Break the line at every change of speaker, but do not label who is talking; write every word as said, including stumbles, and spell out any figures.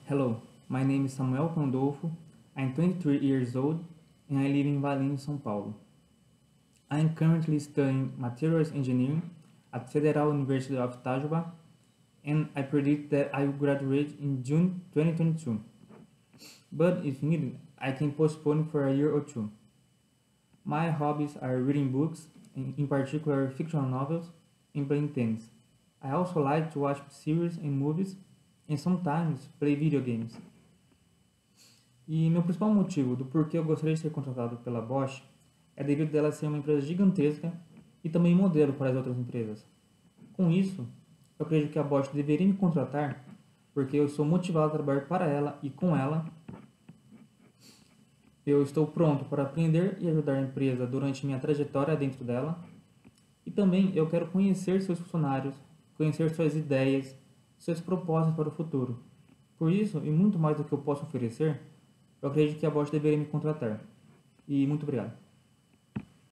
Hello, my name is Samuel Condolfo. I'm twenty-three years old and I live in Valinhos, São Paulo. I am currently studying Materials Engineering at Federal University of Itajubá, and I predict that I will graduate in June twenty twenty-two. But if needed, I can postpone for a year or two. My hobbies are reading books, in particular fictional novels, and playing tennis. I also like to watch series and movies, and sometimes play video games. E meu principal motivo do porquê eu gostaria de ser contratado pela Bosch é devido dela ser uma empresa gigantesca e também modelo para as outras empresas. Com isso, eu acredito que a Bosch deveria me contratar porque eu sou motivado a trabalhar para ela e com ela. Eu estou pronto para aprender e ajudar a empresa durante minha trajetória dentro dela. E também eu quero conhecer seus funcionários, conhecer suas ideias, seus propósitos para o futuro. Por isso, e muito mais do que eu posso oferecer, eu acredito que a Bosch deveria me contratar. E muito obrigado.